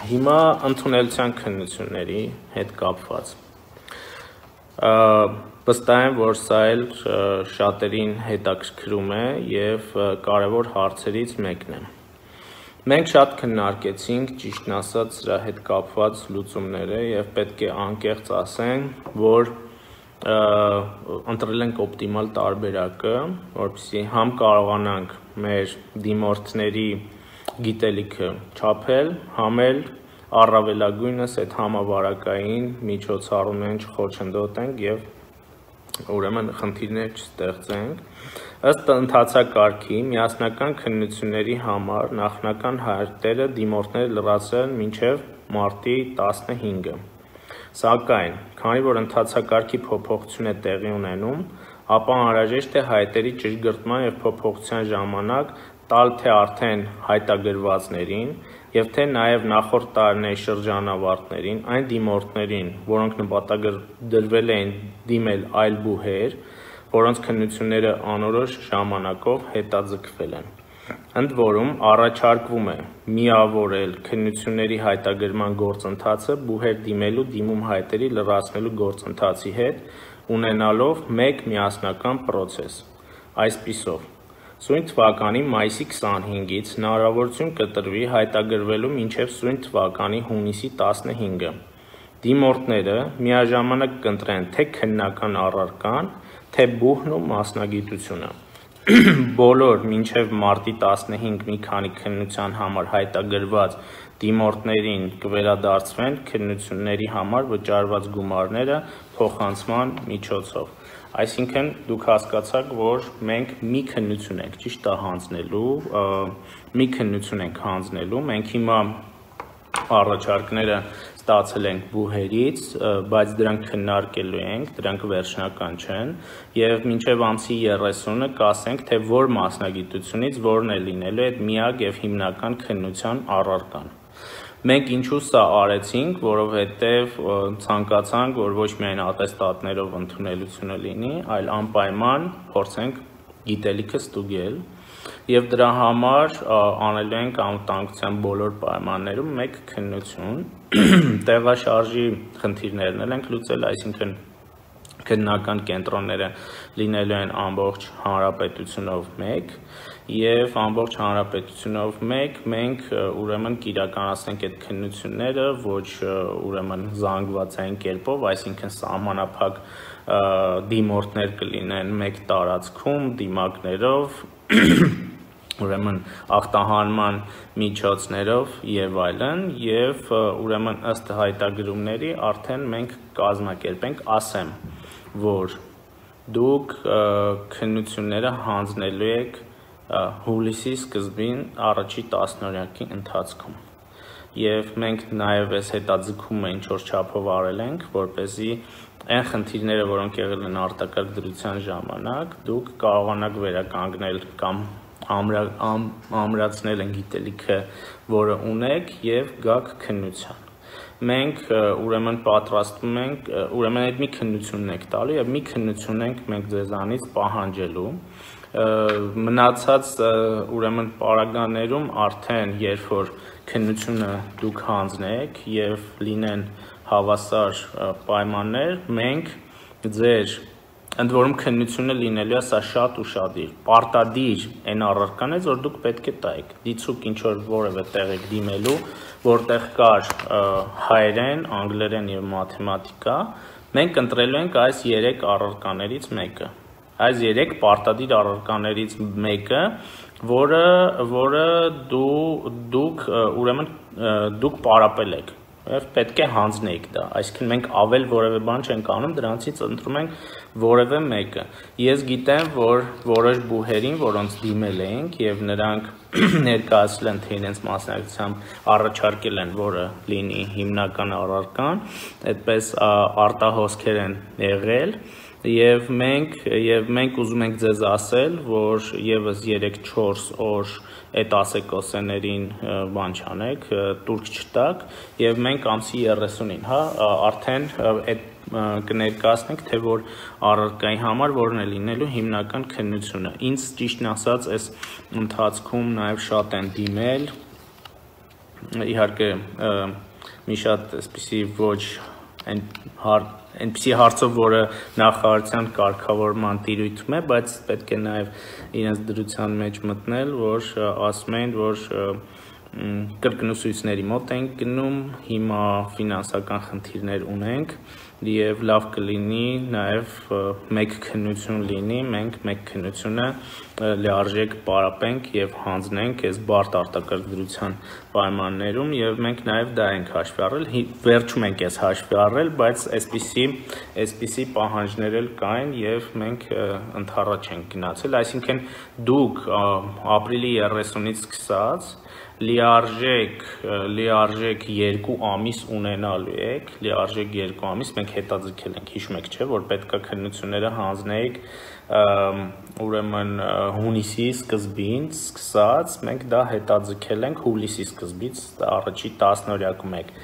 Հիմա ընդունելության քննությունների հետ կապված վստահ եմ, որ սա էլ շատերին հետաքրքրում է եւ կարևոր հարցերից մեկն է։ Մենք շատ քննարկեցինք, ճիշտն ասած, սրա հետ կապված լուծումները եւ պետք է անկեղծ ասենք, որ ընտրել ենք օպտիմալ տարբերակը, որպեսզի համ կարողանանք մեր դիմորդների գիտելիքը չափել, համ էլ առավելագույնս այդ համավարակային միջոցառումներն չխոչընդոտենք եւ ուրեմն խնդիրներ չստեղծենք։ Ըստ ընթացակարգի միասնական քննությունների համար նախնական հայտերը դիմորդները լրացրել մինչև մարտի 15-ը։ Սակայն, քանի որ ընթացակարգի փոփոխություն է տեղի ունենում, ապա անհրաժեշտ է հայտերի ճշգրտման եւ փոփոխության ժամանակ տալ թե արդեն հայտագրվածներին եւ թե նաեւ նախորդ տարիների շրջանավարտներին, այն դիմորդներին, որոնք նպատակադրվել էին դիմել այլ բուհեր, որոնց քննությունները անորոշ ժամանակով հետաձգվել են։ Ընդ որում առաջարկվում է միավորել քննությունների հայտագրման գործընթացը բուհեր դիմելու դիմում հայտերի լրացնելու գործընթացի հետ, ունենալով մեկ միասնական պրոցես։ Այսպիսով, սույն թվականի մայիսի 25-ից հնարավորություն կտրվի հայտագրվելու մինչև սույն թվականի հունիսի 15-ը։ Դիմորդները միաժամանակ կընտրեն թե քննական առարկան, թե բուհն ու մասնագիտությունը։ Բոլոր մինչև մարտի 15 մի քանի քննության համար հայտագրված դիմորդներին կվերադարձվեն քննությունների համար վճարված գումարները փոխանցման միջոցով։ Այսինքն դուք հասկացաք, որ մենք մի քննություն ենք ճիշտ հանձնելու, մենք հիմա առաջարկները ստացել ենք բուհերից, բայց դրանք քննարկելու ենք, դրանք վերջնական չեն, եւ մինչեւ ամսի 30-ը կասենք, թե որ մասնագիտությունից որն է լինելու այդ միակ եւ հիմնական քննության առարկան։ Մենք ինչու սա արեցինք, որովհետեւ ցանկացանք, որ ոչ միայն ատեստատներով ընդունելությունը լինի, այլ անպայման փորձենք գիտելիքը ստուգել եւ դրա համար անելու ենք անվտանգության բոլոր պայմաններում մեկ քննություն, տեղաշարժի խնդիրներն էլ ենք լուծել, այսինքն քննական կենտրոնները լինելու են ամբողջ հանրապետությունով մեկ եւ ամբողջ հանրապետությունով մեկ մենք ուրեմն կիրականացնենք այդ քննությունները ոչ ուրեմն զանգվածային կերպով, այսինքն սահմանափակ դիմորդներ կլինեն մեկ տարածքում դիմակներով ուրեմն ախտահանման միջոցներով եւ այլն եւ ուրեմն ըստ հայտագրումների արդեն մենք կազմակերպենք, ասեմ, որ դուք քննությունները հանձնելու եք հուլիսի սկզբին առաջի 10-օրյակի ընթացքում եւ մենք նաեւ այս հետաձգումը ինչ որ չափով արել ենք, որպեսզի այն խնդիրները, որոնք եղել են արտակարգ դրության ժամանակ, դուք կարողանաք վերականգնել կամ ամրացնել են գիտելիքը, որը ունեք եւ գաք քննության։ Մենք ուրեմն պատրաստվում ենք, ուրեմն այդ մի քննությունն եք տալու եւ մի քննություն ենք մենք ձեզանից պահանջելու։ Մնացած ուրեմն պարագաներում արդեն երբ որ քննությունը դուք հանձնեք եւ լինեն հավասար պայմաններ, մենք ձեր ընդ որում քննությունը լինելու է սա շատ ուշադիր, պարտադիր այն առարկանն է, որ դուք պետք է տայեք։ Դիցուք ինչ որ որևէ տեղ եք դիմելու, որտեղ կար հայերեն, անգլերեն եւ մաթեմատիկա, մենք ընտրելու ենք այս 3 առարկաներից մեկը։ Այս 3 պարտադիր առարկաներից մեկը, որը դուք պարապել եք եւ պետք է հանձնեիք դա, այսինքն մենք ավել որևէ բան չենք անում, դրանցից ընտրում ենք որևէ մեկը։ Ես գիտեմ, որ որոշ բուհերին, որոնց դիմել ենք եւ նրանք ներկայացրել են, թե իրենց մասնակցությամբ առաջարկել են, որը լինի հիմնական առարկան, այդպես արտահոսքեր են եղել եւ մենք ուզում ենք ձեզ ասել, որ եւս 3-4 օր այդ ասեկոսեներին բան չանեք, տուրք չտակ եւ մենք ամսի 30-ին, արդեն այդ կներկայացնենք, թե որ առարկայի համար որն է լինելու հիմնական քննությունը։ Ինձ ճիշտն ասած այս ընթացքում նաեւ շատ են դիմել իհարկե մի շատ այսպիսի ոչ այնպիսի հարցով, որը նախարարության կարգավորման տիրույթում է, բայց պետք է նաև իրենց դրության մեջ մտնել, որ ասում են, որ կրկնուսույցների մոտ ենք գնում, հիմա ֆինանսական խնդիրներ ունենք եւ լավ կլինի նաեւ մեկ քննություն լինի, մենք մեկ քննությունը լիարժեք պարապենք եւ հանձնենք այս բարդ արտակարգ պայմաններում եւ մենք նաեւ դա ենք հաշվի առել, վերջում ենք այս հաշվի առել, բայց այսպիսի պահանջներ էլ կային եւ մենք ընդառաջ ենք գնացել, այսինքն դուք ապրիլի 30-ից սկսած լիարժեք 2 ամիս ունենալու եք, լիարժեք 2 ամիս մենք հետաձգել ենք, հիշում եք, չէ, որ պետքա քննությունները հանձնեիք ուրեմն հունիսի սկզբից սկսած, մենք դա հետաձգել ենք հուլիսի սկզբից, առաջի 10-օրյակում եք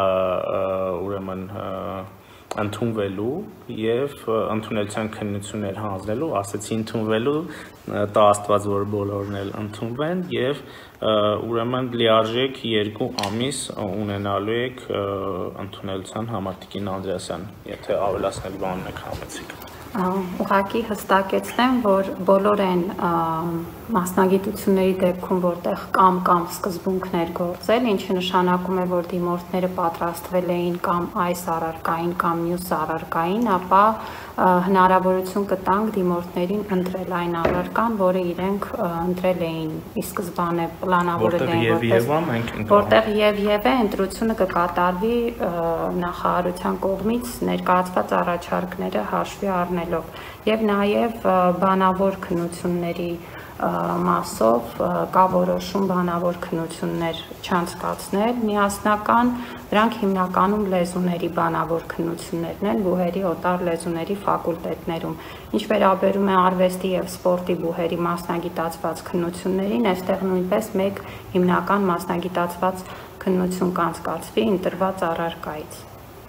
ուրեմն ընդունվելու եւ ընդունելության քննություններ հանձնելու, ասեցի ընդունվելու, տա Աստված որ բոլորն էլ ընդունվեն եւ ուրեմն լիարժեք 2 ամիս ունենալու եք ընդունելության համար Տիկին Անդրեասյան, եթե ավելացնել բան եք համեցիք։ Ուղղակի հստակեցնեմ, որ բոլոր այն մասնագիտությունների դեպքում, որտեղ կամ սկզբունքներ գործել, ինչը նշանակում է, որ դիմորդները պատրաստվել էին կամ այս առարկային կամ մյուս առարկային, ապա հնարավորություն կտանք դիմորդներին ընտրել այն առարկան, որը իրենք ընտրել էին ի սկզբանե պլանավորել էին, որտեղ եւ է ընտրությունը կկատարվի նախարարության կողմից ներկայացված առաջարկները հաշվի առնելով եւ նաեւ բանավոր քննությունների մասով կա որոշում բանավոր քննություններ չանցկացնել միասնական, դրանք հիմնականում լեզուների բանավոր քննություններն են բուհերի օտար լեզուների ֆակուլտետներում, ինչ վերաբերում է արվեստի եւ սպորտի բուհերի մասնագիտացված քննություններին, այստեղ նույնպես մեկ հիմնական մասնագիտացված քննություն կանցկացվի ընտրված առարկայից։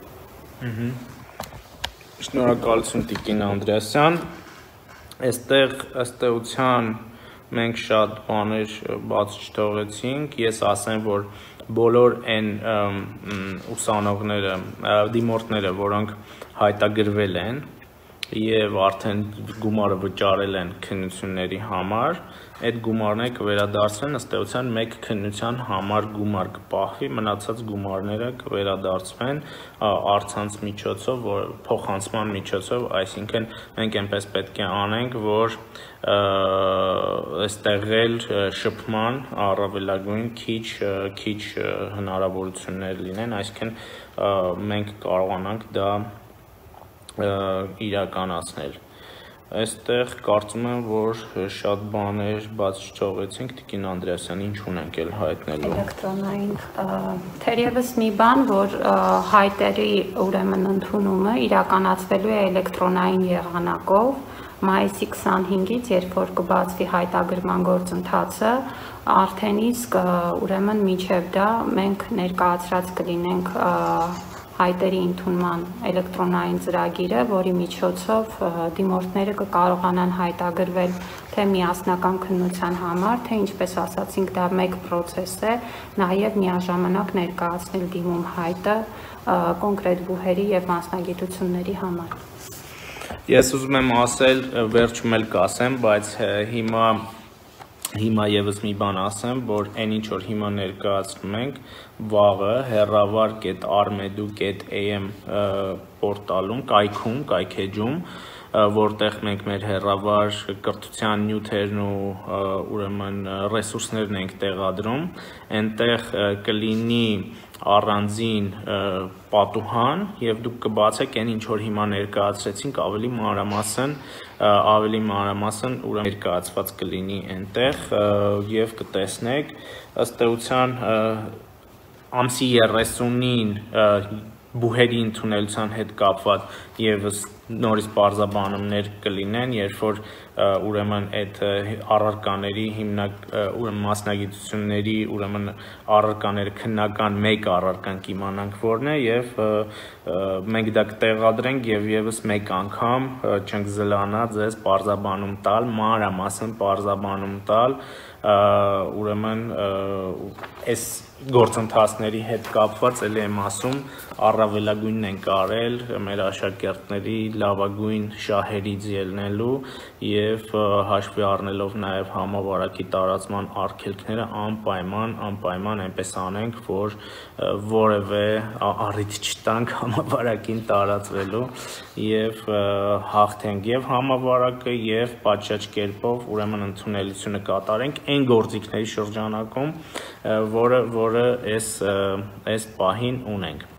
Շնորհակալություն Տիկին Անդրեասյան, այստեղ ըստ էության մենք շատ բաներ բաց չթողեցինք, ես ասեմ, որ բոլոր այն ուսանողները, դիմորդները, որոնք հայտագրվել են եւ արդեն գումարը վճարել են քննությունների համար, այդ գումարները կվերադարձվեն ըստ էության մեկ քննության համար գումար կպահվի, մնացած գումարները կվերադարձվեն առցանց միջոցով, փոխանցման միջոցով, այսինքն մենք այնպես պետք է անենք, որ այստեղ էլ շփման առավելագույն քիչ հնարավորություններ լինեն, այսինքն մենք կարողանանք դա իրականացնել։ Այստեղ կարծում եմ, որ շատ բաներ բաց չթողեցինք, Տիկին Անդրեասյան, ինչ ունենք էլ հայտնելու։ Էլեկտրոնային թերևս մի բան, որ հայտերի ուրեմն ընդունումը իրականացվելու է էլեկտրոնային եղանակով, մայիսի 25-ից, երբ որ կբացվի հայտագրման գործընթացը, արդեն իսկ ուրեմն մինչև դա մենք ներկայացրած կլինենք հայտերի ընդունման էլեկտրոնային ծրագիրը, որի միջոցով դիմորդները կկարողանան հայտագրվել թե միասնական քննության համար, թե ինչպես ասացինք, դա մեկ պրոցես է, նաև միաժամանակ ներկայացնել դիմում հայտը կոնկրետ բուհերի եւ մասնագիտությունների համար։ Ես ուզում եմ ասել, վերջում էլ կասեմ, բայց հիմա եւս մի բան ասեմ, որ այն ինչ որ հիմա ներկայացնում ենք, վաղը heravar.armedu.am պորտալում, կայքեջում, որտեղ մենք մեր հեռավար կրթության նյութերն ու ուրեմն ռեսուրսներն ենք տեղադրում, այնտեղ կլինի առանձին պատուհան եւ դուք կբացեք այն ինչ որ հիմա ներկայացրեցինք ավելի մանրամասն ուրեմն ներկայացված կլինի այնտեղ եւ կտեսնեք ըստ էության ամսի 30-ին բուհերի ընդունելության հետ կապված եւս նորից բարձաբանումներ կլինեն, երբ որ ուրեմն այդ առարկաների ուրեմն մասնագիտությունների ուրեմն առարկաները քննական մեկ առարկան կիմանանք որն է եւ մենք դա կտեղադրենք եւ եւս մեկ անգամ չենք զլանա ձեզ բարձաբանում տալ, մանրամասն բարձաբանում տալ ուրեմն այս գործընթացների հետ կապված ելի եմ ասում առավելագույնն ենք արել մեր աշակերտների լավագույն շահերից ելնելու եւ հաշվի առնելով նաեւ համավարակի տարածման արգելքները անպայման այնպես անենք, որ որևէ առիթ չտանք համավարակին տարածվելու եւ հաղթենք եւ համավարակը եւ պատշաճ կերպով ուրեմն ընդունելությունը կատարենք այն գործիքների շրջանակում, որը այս պահին ունենք։